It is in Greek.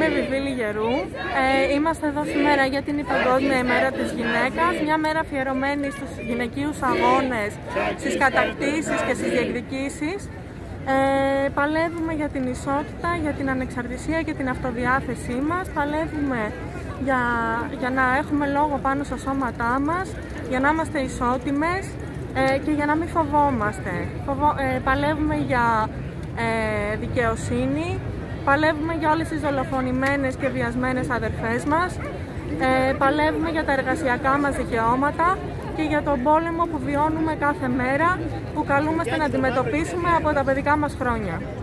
Βιβί Λιγερού. Είμαστε εδώ σήμερα για την Παγκόσμια ημέρα της γυναίκας, μια μέρα αφιερωμένη στους γυναικείους αγώνες, στις κατακτήσεις και στις διεκδικήσεις. Παλεύουμε για την ισότητα, για την ανεξαρτησία και την αυτοδιάθεσή μας. Παλεύουμε για να έχουμε λόγο πάνω στα σώματά μας, για να είμαστε ισότιμες και για να μην φοβόμαστε. Παλεύουμε για δικαιοσύνη, παλεύουμε για όλες τις δολοφονημένες και βιασμένες αδερφές μας, παλεύουμε για τα εργασιακά μας δικαιώματα και για τον πόλεμο που βιώνουμε κάθε μέρα, που καλούμαστε να αντιμετωπίσουμε από τα παιδικά μας χρόνια.